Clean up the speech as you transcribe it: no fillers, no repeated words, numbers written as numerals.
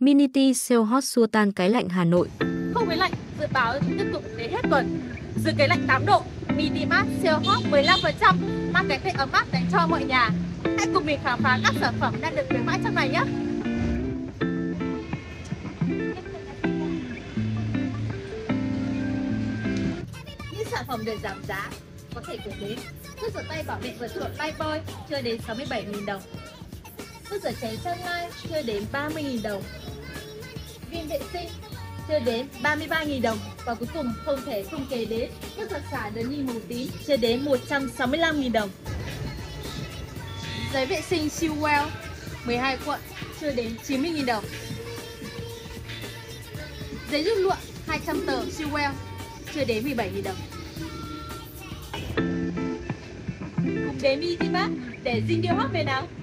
Minity Sale Hot xua tan cái lạnh Hà Nội. Không khí lạnh dự báo tiếp tục đến hết tuần. Dự kiến lạnh 8 độ, Mini Mart Sale Hot 15%, mang cái tết ấm áp dành cho mọi nhà. Hãy cùng mình khám phá các sản phẩm đang được khuyến mãi trong này nhé. Những sản phẩm được giảm giá có thể kể đến: nước rửa tay bảo vệ vượt trội Lifebuoy chưa đến 67.000 đồng, nước rửa chén Sunlight chưa đến 30.000 đồng, viên vệ sinh chưa đến 33.000 đồng, và cuối cùng không thể không kể đến nước giặt xả Dany màu tím chưa đến 165.000 đồng, giấy vệ sinh Shewell 12 cuộn chưa đến 90.000 đồng, giấy rút lụa 200 tờ Shewell chưa đến 17.000 đồng. Cùng đến Mini Mart để dinh điệu hot về nào.